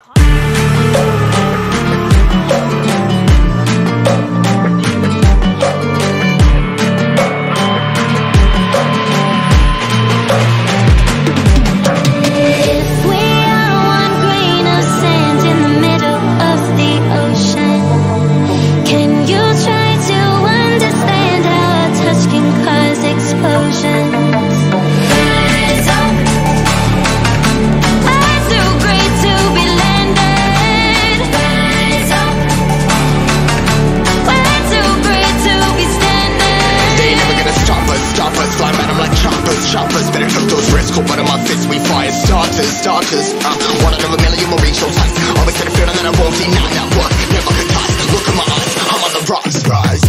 Choppers, better cook those risks. Cold blood in my fists, we fire starters. One out of a million will reach those heights. Always had a feeling that I won't deny that work. Never could toss. Look in my eyes, I'm on the rise.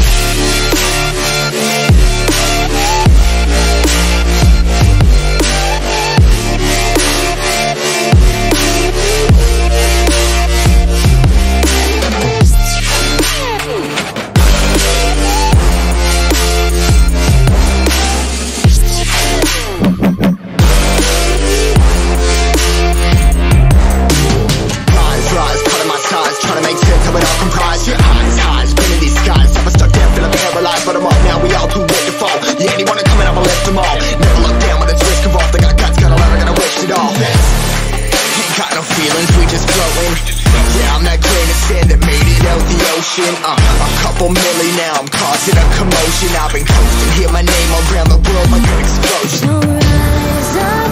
A couple milli now, I'm causing a commotion. I've been coasting, hear my name around the world like an explosion. So rise up,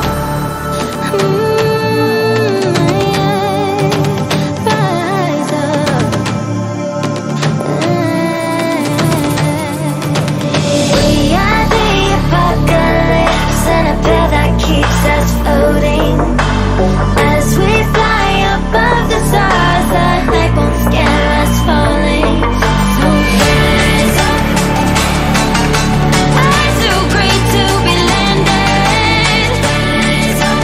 rise up. We are the apocalypse, and a bell that keeps us floating. As we fly above the stars, the night won't scare us falling. So rise up. Eyes too great to be landed. Rise up.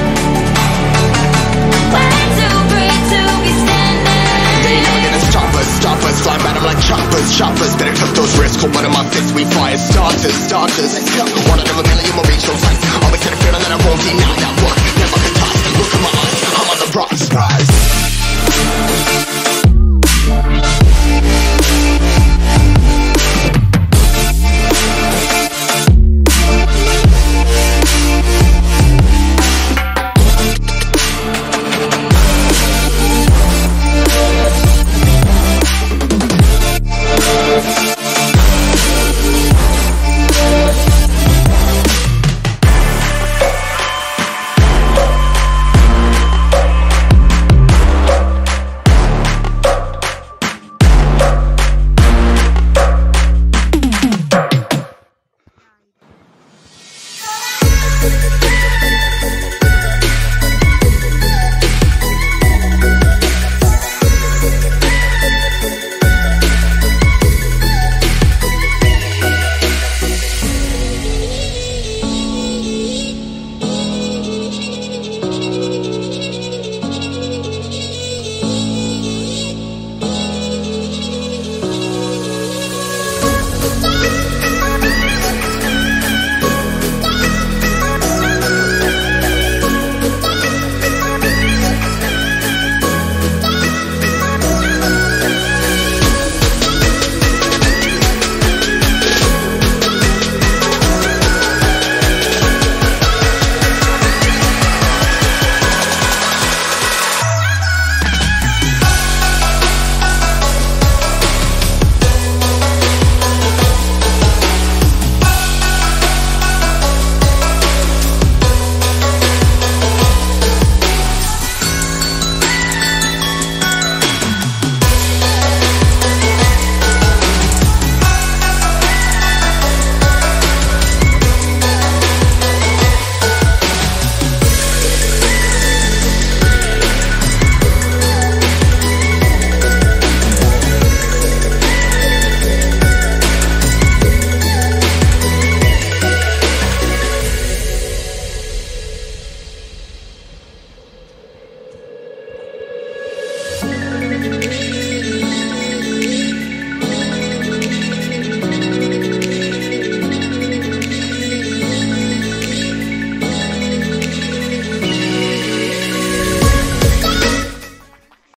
Way too great to be standing. They never gonna stop us. Fly by them like choppers. Better cook those risks. Cold blood in my fists, we fire starters. Let's go. One out of a million will reach those heights. Always had a feeling that I won't deny that work. Never could toss. Look in my eyes, I'm on the rise.